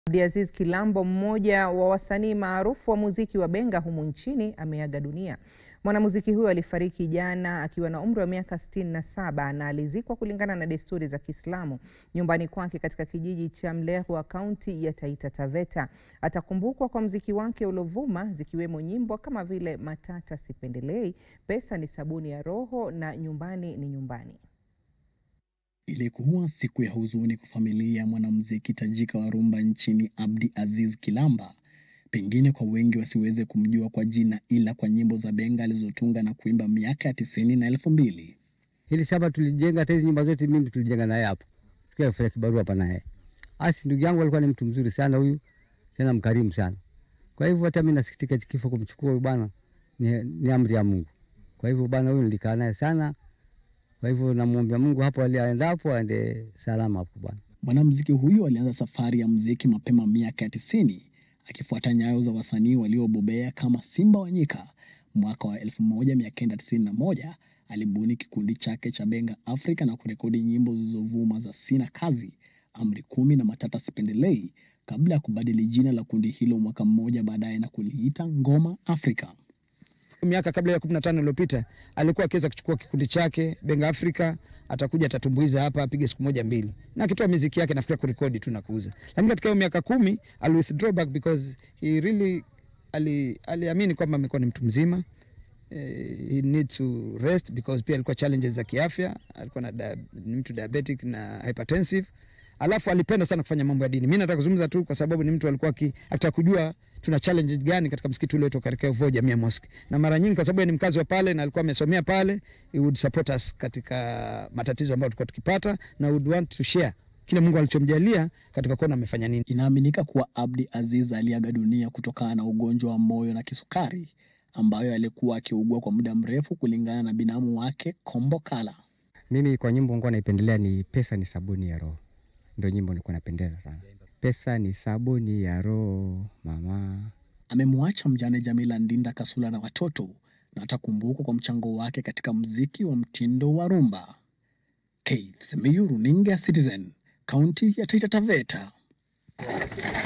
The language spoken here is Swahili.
Abdi Aziz Kilambo, mmoja wa wasanii maarufu wa muziki wa Benga humu nchini, ameaga dunia. Mwanamuziki huyo alifariki jana akiwa na umri wa miaka 67 na alizikwa kulingana na desturi za Kiislamu nyumbani kwake katika kijiji cha Mleghwa, kaunti ya Taita Taveta. Atakumbukwa kwa muziki wake uliovuma, zikiwemo nyimbo kama vile Matata Sipendelei, Pesa ni Sabuni ya Roho na Nyumbani ni Nyumbani. Ilikuwa siku ya huzuni kwa familia ya mwanamuziki tajika wa rumba nchini Abdi Aziz Kilamba. Pengine kwa wengi wasiweze kumjua kwa jina, ila kwa nyimbo za Benga alizotunga na kuimba miaka ya 90 na 2000. Hili shamba tulijenga, hata hizo nyumba zote mimi tulijenga naye hapo. Tukafanya kibarua hapa naye. Asi ndugu yangu alikuwa ni mtu mzuri sana huyu, tena mkarimu sana. Kwa hivyo hata mimi nasikitika kifo kumchukua huyu bwana, ni amri ya Mungu. Kwa hivyo bwana huyu nilikaa naye sana. Kwa hivyo namuomba Mungu hapo aliaendapo aende salama hapo bwana. Mwanamuziki huyu alianza safari ya muziki mapema miaka ya 90, akifuata nyayo za wasanii waliobobea kama Simba wa Nyika. Mwaka wa 1991 alibuni kikundi chake cha Benga Afrika na kurekodi nyimbo zilizovuma za Sina Kazi, Amri 10 na Matata Sipendelei, kabla ya kubadili jina la kundi hilo mwaka mmoja baadaye na kuliita Ngoma Afrika. Miaka kabla ya 15 iliyopita alikuwa akiweza kuchukua kikundi chake Benga Afrika, atakuja atatumbuiza hapa, apige siku moja mbili na akitoa muziki yake nafikiri kurekodi tu na kuuza. Lakini katika hiyo miaka 10 ali withdraw back because he really aliamini kwamba amekuwa ni mtu mzima. He need to rest because pia alikuwa challenges za kiafya, alikuwa ni mtu diabetic na hypertensive. Alafu alipenda sana kufanya mambo ya dini. Mimi nataka kuzungumza tu kwa sababu ni mtu alikuwa akitaka kujua tuna challenge gani katika msikiti ule wetu katika huyo jamii mosque. Na mara nyingi kwa sababu ni mkazi wa pale na alikuwa amesomea pale, he would support us katika matatizo ambayo tulikuwa tukipata na would want to share kile Mungu alichomjalia katika kuona amefanya nini. Inaaminika kuwa Abdi Aziz aliaga dunia kutokana na ugonjwa wa moyo na kisukari ambayo alikuwa akiugua kwa muda mrefu, kulingana na binamu wake Kombo Kala. Mimi kwa nyimbo ngo naipendelea ni Pesa ni Sabuni ya Roho. Ndio nyimbo nilikuwa napendeza sana. Pesa ni sabuni ya roho mama. Amemwacha mjane Jamila Ndinda Kasula na watoto, na atakumbukwa kwa mchango wake katika muziki wa mtindo wa rumba. Keith Simiyu, runinga Citizen, kaunti ya Taita Taveta.